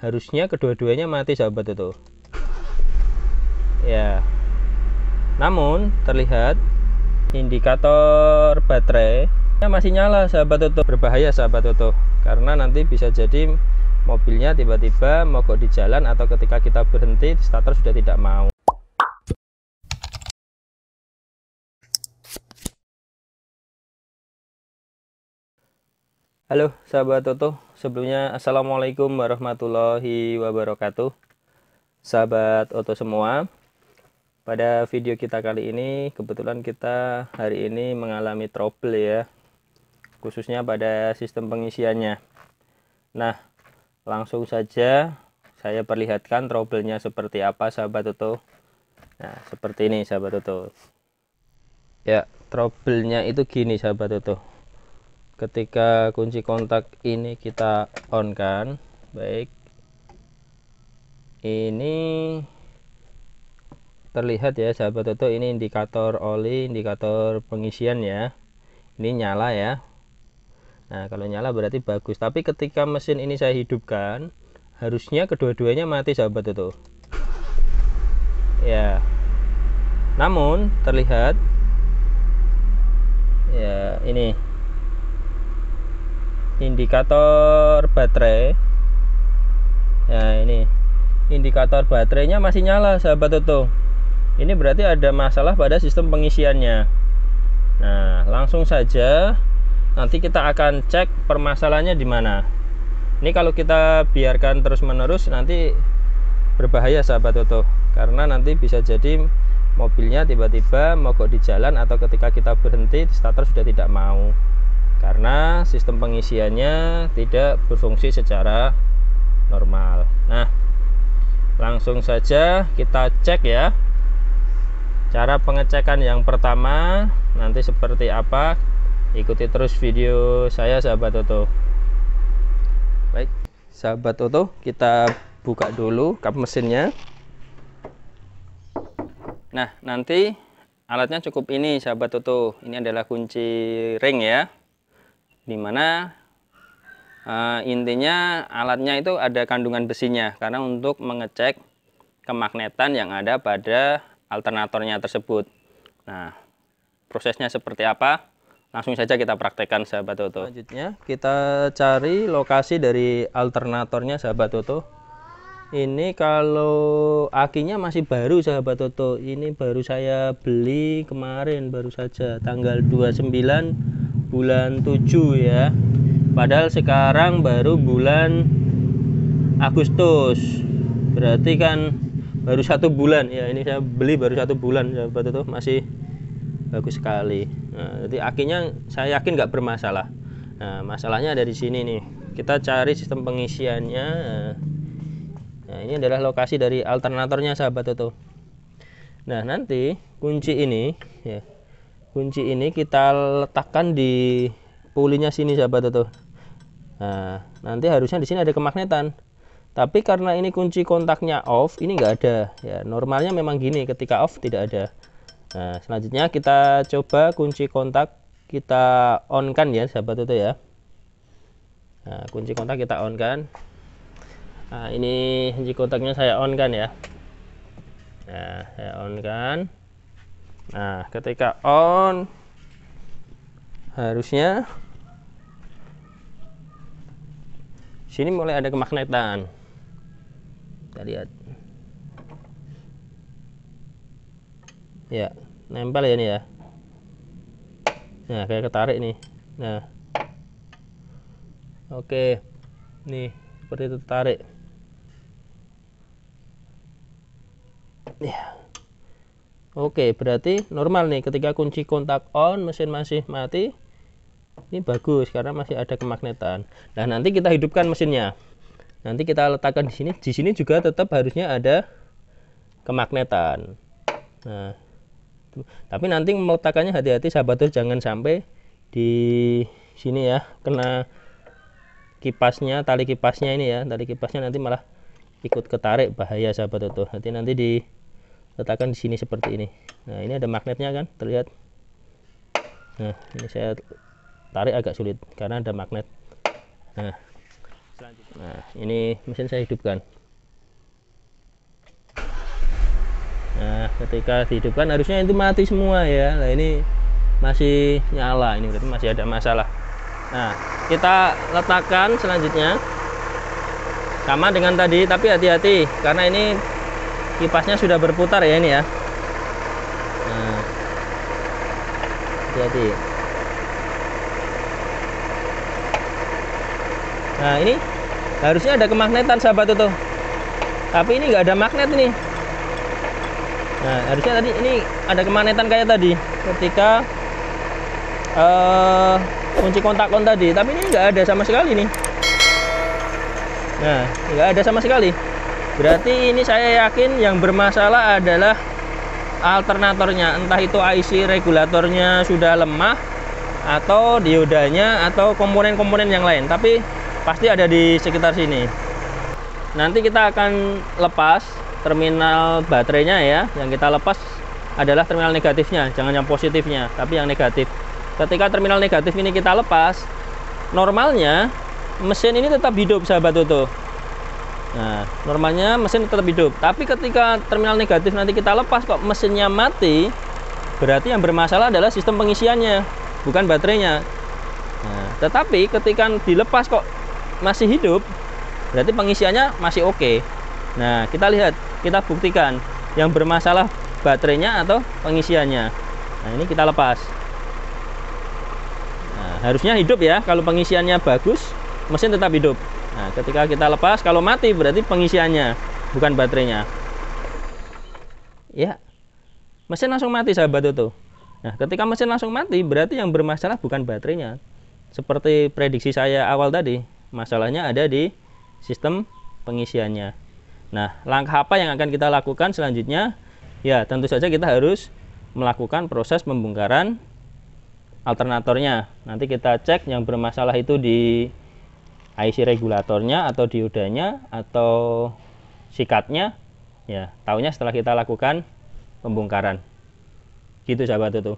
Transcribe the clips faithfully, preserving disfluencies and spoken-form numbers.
harusnya kedua-duanya mati sahabat Toto ya. Namun terlihat indikator baterai masih nyala sahabat Toto. Berbahaya sahabat Toto, karena nanti bisa jadi mobilnya tiba-tiba mogok di jalan, atau ketika kita berhenti di starter sudah tidak mau. Halo sahabat Toto, sebelumnya assalamualaikum warahmatullahi wabarakatuh. Sahabat Oto semua, pada video kita kali ini kebetulan kita hari ini mengalami trouble ya, khususnya pada sistem pengisiannya. Nah, langsung saja saya perlihatkan trouble-nya seperti apa sahabat Oto. Nah, seperti ini sahabat Oto. Ya, trouble-nya itu gini sahabat Oto. Ketika kunci kontak ini kita on kan, baik, ini terlihat ya sahabat Toto, ini indikator oli, indikator pengisian ya, ini nyala ya. Nah, kalau nyala berarti bagus, tapi ketika mesin ini saya hidupkan, harusnya kedua-duanya mati sahabat Toto ya. Namun terlihat ya, ini indikator baterai ya, ini indikator baterainya masih nyala sahabat Toto. Ini berarti ada masalah pada sistem pengisiannya. Nah, langsung saja nanti kita akan cek permasalahannya di mana. Ini kalau kita biarkan terus-menerus nanti berbahaya sahabat Toto, karena nanti bisa jadi mobilnya tiba-tiba mogok di jalan, atau ketika kita berhenti di starter sudah tidak mau, karena sistem pengisiannya tidak berfungsi secara normal. Nah, langsung saja kita cek ya. Cara pengecekan yang pertama nanti seperti apa, ikuti terus video saya sahabat Toto. Baik sahabat Toto, kita buka dulu kap mesinnya. Nah, nanti alatnya cukup ini sahabat Toto. Ini adalah kunci ring ya, dimana uh, intinya alatnya itu ada kandungan besinya, karena untuk mengecek kemagnetan yang ada pada alternatornya tersebut. Nah, prosesnya seperti apa? Langsung saja kita praktekkan sahabat Toto. Selanjutnya kita cari lokasi dari alternatornya sahabat Toto. Ini kalau akinya masih baru sahabat Toto, ini baru saya beli kemarin, baru saja tanggal dua puluh sembilan bulan tujuh ya. Padahal sekarang baru bulan Agustus, berarti kan baru satu bulan ya. Ini saya beli baru satu bulan sahabat Toto, masih bagus sekali. Nah, jadi akinya saya yakin nggak bermasalah. Nah, masalahnya ada di sini nih. Kita cari sistem pengisiannya. Nah, ini adalah lokasi dari alternatornya sahabat Toto. Nah, nanti kunci ini ya, kunci ini kita letakkan di pulinya sini sahabat Toto. Nah, nanti harusnya di sini ada kemagnetan. Tapi karena ini kunci kontaknya off, ini nggak ada ya. Normalnya memang gini, ketika off tidak ada. Nah, selanjutnya kita coba kunci kontak kita on kan ya sahabat Toto ya. Nah, kunci kontak kita on kan. Nah, ini kunci kontaknya saya on kan ya. Nah, saya on kan. Nah, ketika on harusnya sini mulai ada kemagnetan. Kita lihat ya, nempel ya ini ya. Nah, kayak ketarik nih. Nah, oke, nih seperti itu, tertarik ya. Oke, berarti normal nih. Ketika kunci kontak on, mesin masih mati, ini bagus karena masih ada kemagnetan. Nah, nanti kita hidupkan mesinnya. Nanti kita letakkan di sini. Di sini juga tetap harusnya ada kemagnetan. Nah, tapi nanti meletakkannya hati-hati sahabat Toto, jangan sampai di sini ya kena kipasnya, tali kipasnya ini ya. Tali kipasnya nanti malah ikut ketarik, bahaya sahabat Toto. Nanti nanti diletakkan di sini seperti ini. Nah, ini ada magnetnya kan, terlihat. Nah, ini saya tarik agak sulit karena ada magnet. Nah, selanjutnya. Nah, ini mesin saya hidupkan. Nah, ketika dihidupkan harusnya itu mati semua ya. Nah, ini masih nyala, ini berarti masih ada masalah. Nah, kita letakkan selanjutnya sama dengan tadi, tapi hati-hati karena ini kipasnya sudah berputar ya ini ya. Nah, hati-hati. Nah, ini harusnya ada kemagnetan sahabat tuh, tapi ini nggak ada magnet ini. Nah, harusnya tadi ini ada kemagnetan kayak tadi ketika uh, kunci kontak-on tadi, tapi ini nggak ada sama sekali nih. Nah, nggak ada sama sekali. Berarti ini saya yakin yang bermasalah adalah alternatornya, entah itu I C regulatornya sudah lemah atau diodanya atau komponen-komponen yang lain, tapi pasti ada di sekitar sini. Nanti kita akan lepas terminal baterainya ya. Yang kita lepas adalah terminal negatifnya, jangan yang positifnya, tapi yang negatif. Ketika terminal negatif ini kita lepas, normalnya mesin ini tetap hidup sahabat Toto. Nah, normalnya mesin tetap hidup, tapi ketika terminal negatif nanti kita lepas kok mesinnya mati, berarti yang bermasalah adalah sistem pengisiannya, bukan baterainya. Nah, tetapi ketika dilepas kok masih hidup, berarti pengisiannya masih oke. Nah, kita lihat, kita buktikan yang bermasalah baterainya atau pengisiannya. Nah, ini kita lepas. Nah, harusnya hidup ya, kalau pengisiannya bagus mesin tetap hidup. Nah, ketika kita lepas, kalau mati berarti pengisiannya, bukan baterainya. Ya, mesin langsung mati sahabat Toto. Nah, ketika mesin langsung mati berarti yang bermasalah bukan baterainya. Seperti prediksi saya awal tadi, masalahnya ada di sistem pengisiannya. Nah, langkah apa yang akan kita lakukan selanjutnya? Ya, tentu saja kita harus melakukan proses pembongkaran alternatornya. Nanti kita cek yang bermasalah itu di I C regulatornya atau diodanya atau sikatnya. Ya, tahunya setelah kita lakukan pembongkaran. Gitu sahabat Toto.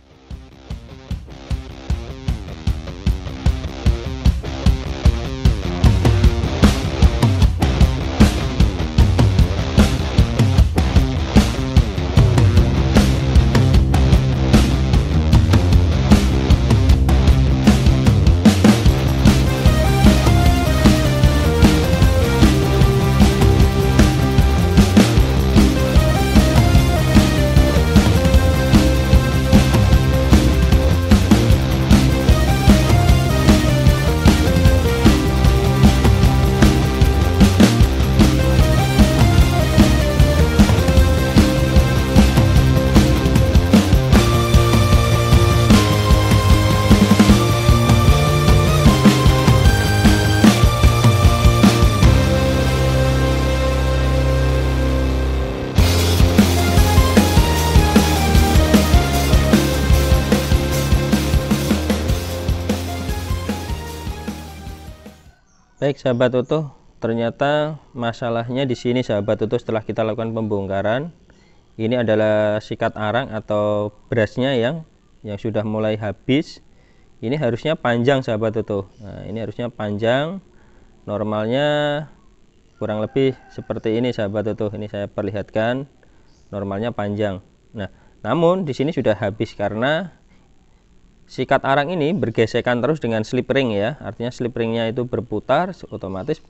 Baik sahabat Toto, ternyata masalahnya di sini sahabat Toto. Setelah kita lakukan pembongkaran, ini adalah sikat arang atau brasnya yang yang sudah mulai habis. Ini harusnya panjang sahabat Toto. Nah, ini harusnya panjang. Normalnya kurang lebih seperti ini sahabat Toto. Ini saya perlihatkan, normalnya panjang. Nah, namun di sini sudah habis karena sikat arang ini bergesekan terus dengan slip ring ya, artinya slip ringnya itu berputar, otomatis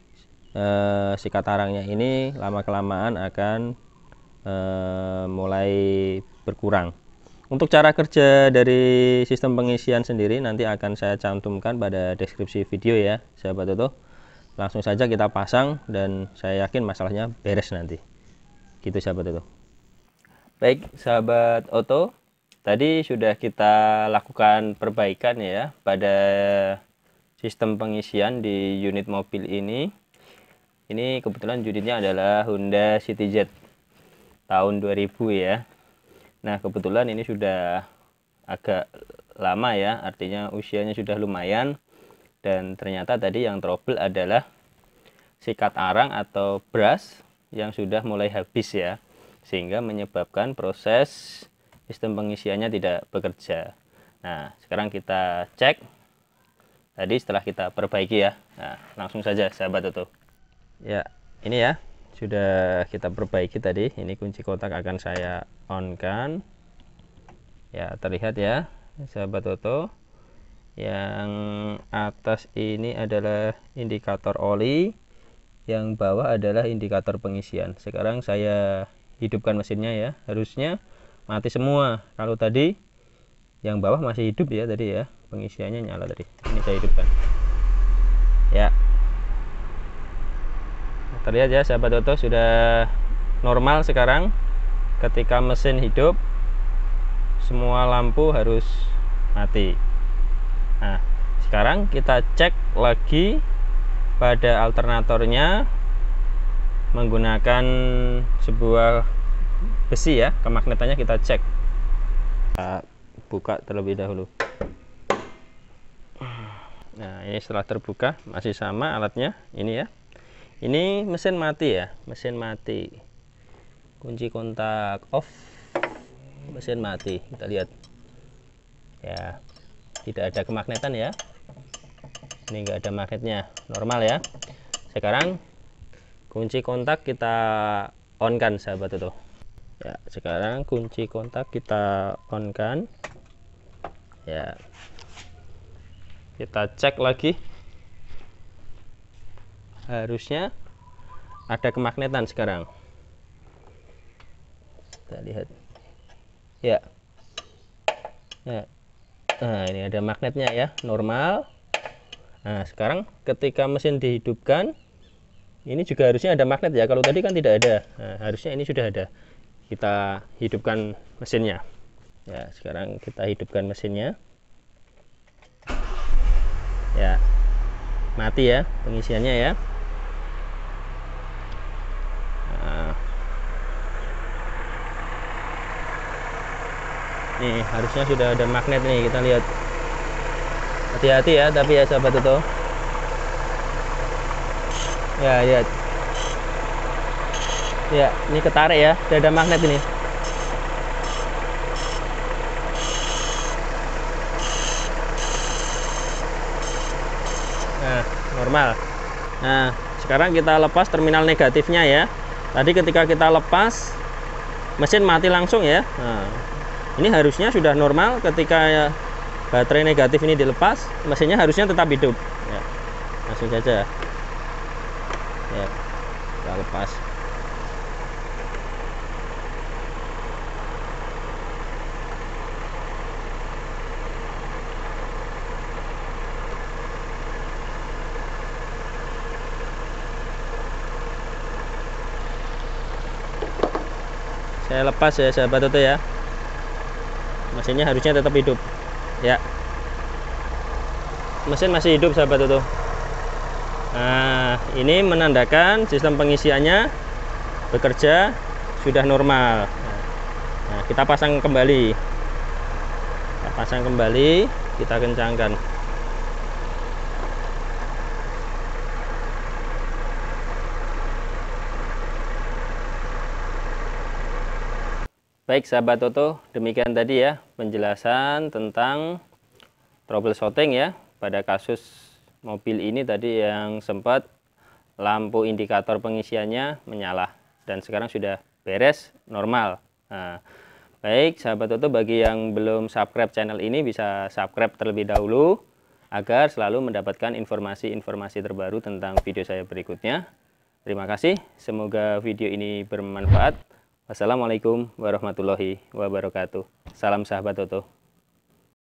eh, sikat arangnya ini lama kelamaan akan eh, mulai berkurang. Untuk cara kerja dari sistem pengisian sendiri nanti akan saya cantumkan pada deskripsi video ya sahabat Toto. Langsung saja kita pasang dan saya yakin masalahnya beres nanti. Gitu sahabat Toto. Baik sahabat Oto, tadi sudah kita lakukan perbaikan ya pada sistem pengisian di unit mobil ini. Ini kebetulan unitnya adalah Honda City Jet tahun dua ribu ya. Nah, kebetulan ini sudah agak lama ya, artinya usianya sudah lumayan. Dan ternyata tadi yang trouble adalah sikat arang atau brush yang sudah mulai habis ya, sehingga menyebabkan proses sistem pengisiannya tidak bekerja. Nah, sekarang kita cek tadi setelah kita perbaiki ya. Nah, langsung saja sahabat Toto. Ya, ini ya sudah kita perbaiki tadi. Ini kunci kotak akan saya on kan. Ya, terlihat ya sahabat Toto. Yang atas ini adalah indikator oli, yang bawah adalah indikator pengisian. Sekarang saya hidupkan mesinnya ya. Harusnya mati semua. Kalau tadi yang bawah masih hidup ya tadi ya, pengisiannya nyala tadi. Ini saya hidupkan ya. Terlihat ya sahabat Toto, sudah normal sekarang. Ketika mesin hidup semua lampu harus mati. Nah, sekarang kita cek lagi pada alternatornya menggunakan sebuah besi ya, kemagnetannya kita cek. Kita buka terlebih dahulu. Nah, ini setelah terbuka masih sama alatnya ini ya. Ini mesin mati ya, mesin mati. Kunci kontak off, mesin mati. Kita lihat ya, tidak ada kemagnetan ya. Ini enggak ada magnetnya, normal ya. Sekarang kunci kontak kita on kan sahabat Toto. Ya, sekarang kunci kontak kita on kan. Ya, kita cek lagi, harusnya ada kemagnetan sekarang. Kita lihat ya, ya. Nah, ini ada magnetnya ya, normal. Nah, sekarang ketika mesin dihidupkan ini juga harusnya ada magnet ya, kalau tadi kan tidak ada. Nah, harusnya ini sudah ada. Kita hidupkan mesinnya ya. Sekarang kita hidupkan mesinnya ya, mati ya pengisiannya ya. Nah, nih harusnya sudah ada magnet nih, kita lihat. Hati-hati ya tapi ya sahabat Toto ya, lihat ya, ini ketarik ya, sudah ada magnet ini. Nah, normal. Nah, sekarang kita lepas terminal negatifnya ya. Tadi ketika kita lepas mesin mati langsung ya. Nah, ini harusnya sudah normal. Ketika ya, baterai negatif ini dilepas, mesinnya harusnya tetap hidup ya. Langsung saja ya, kita lepas. Saya lepas ya sahabat Toto ya, mesinnya harusnya tetap hidup ya. Mesin masih hidup sahabat Toto. Nah, ini menandakan sistem pengisiannya bekerja sudah normal. Nah, kita pasang kembali, kita pasang kembali, kita kencangkan. Baik sahabat Toto, demikian tadi ya penjelasan tentang troubleshooting ya pada kasus mobil ini tadi yang sempat lampu indikator pengisiannya menyala dan sekarang sudah beres normal. Nah, baik sahabat Toto, bagi yang belum subscribe channel ini bisa subscribe terlebih dahulu agar selalu mendapatkan informasi-informasi terbaru tentang video saya berikutnya. Terima kasih, semoga video ini bermanfaat. Wassalamualaikum warahmatullahi wabarakatuh. Salam sahabat Toto.